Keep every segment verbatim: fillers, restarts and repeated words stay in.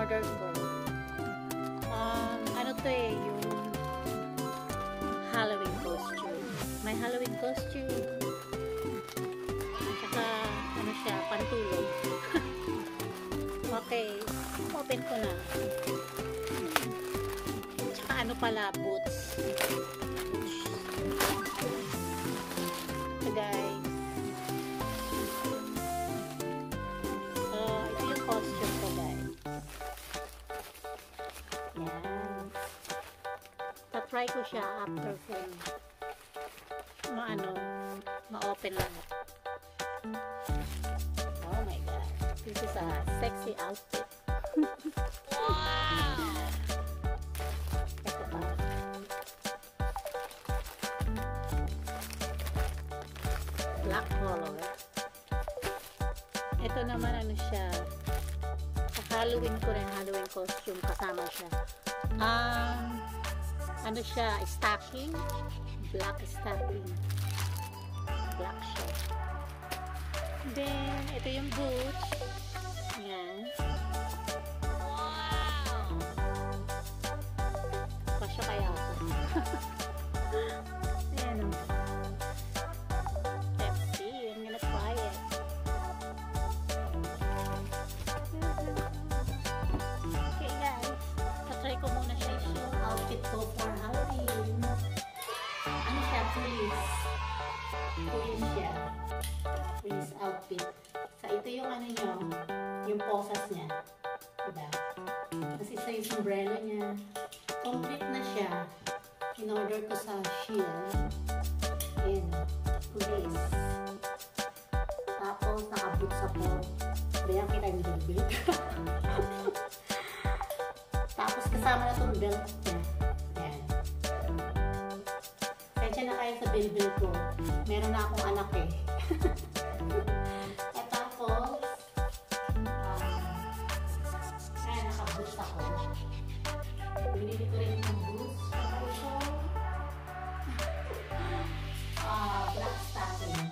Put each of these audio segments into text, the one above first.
in-order ko. Um, ano to eh, yung Halloween costume. May Halloween costume. Tsaka, ano siya, pantulog. Okay, open ko na. Tsaka ano pala, boots. So guys. So, ito yung costume ko guys. Yan. Ta-try ko siya after film. Ma-ano, ma-open lang. Oh my god. This is a sexy outfit. Wow! Ito pa. Black color. Ito naman ano siya. Sa Halloween ko rin, Halloween costume kasama siya. Um, ano siya, stocking. Black stocking. Black siya. Then, ito yung boots. Ayan. Wow! Pasya kaya ako. Ayan o. Let's see. I'm gonna try it. Okay guys. Tatry ko muna siya yung outfit ko for Halloween. Ano siya? Police. Police siya. Police outfit. So, ito yung ano nyo, yung posas niya. Diba? Kasi ito yung sombrero niya. Complete na siya. In-order ko sa Shein. Ayan. Police. Tapos, nakaboots ako. Bayan kita yung bilbil. Tapos, kasama na itong belt niya. Ayan. Kaya na kayo sa bilbil ko. Meron na akong anak eh. At tapos, um, kaya naka-boost ako. Binili ko rin yung boost. Ito, uh, black stocking.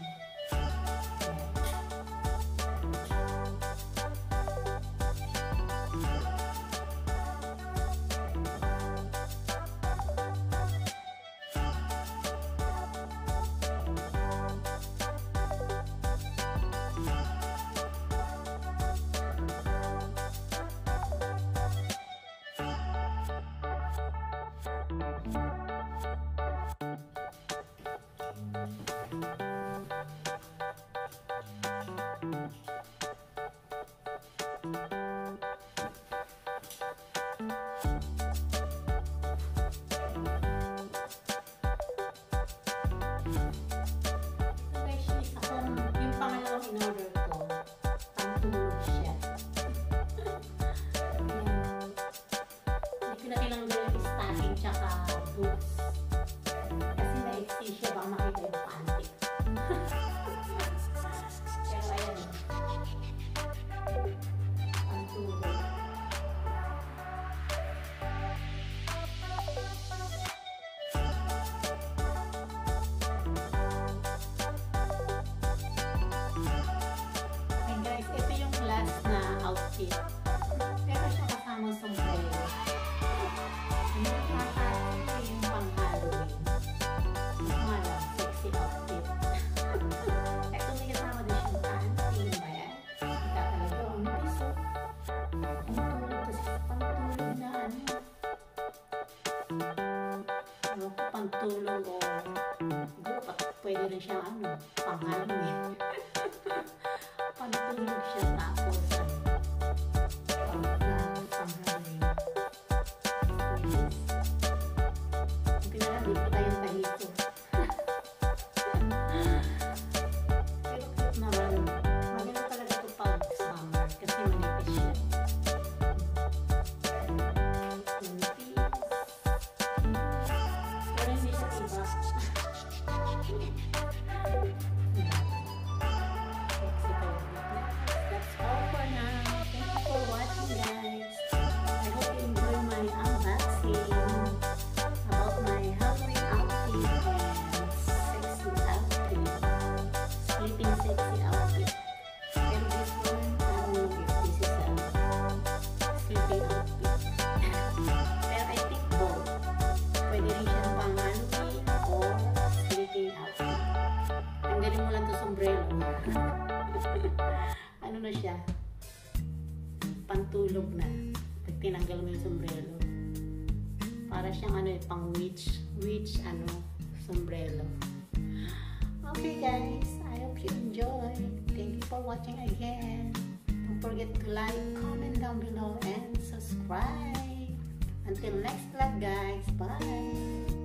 In-order ko, pantulog siya. Ayan. Hindi ko na kailangan gawin yung stocking tsaka boots. Kasi na-exi siya, baka makita yung panty. Pero ayan. Pantulog. Outfit. Pero siya kasama sombrero. Hindi nakakasya yung pang Halloween. Wala, sexy outfit. Ito may kasama din siyang panty. Ba yan? Kita talaga ang piso. Ang tulog kasi pantulog na ano. Ano ko pantulog o pwede rin siyang ano, pang Halloween. Pantulog siya tapos ano. bilog na. Pag tinanggal mo yung sombrero. Para siyang ano eh, pang witch, witch ano, sombrero. Okay guys, I hope you enjoy. Thank you for watching again. Don't forget to like, comment down below, and subscribe. Until next vlog guys, bye!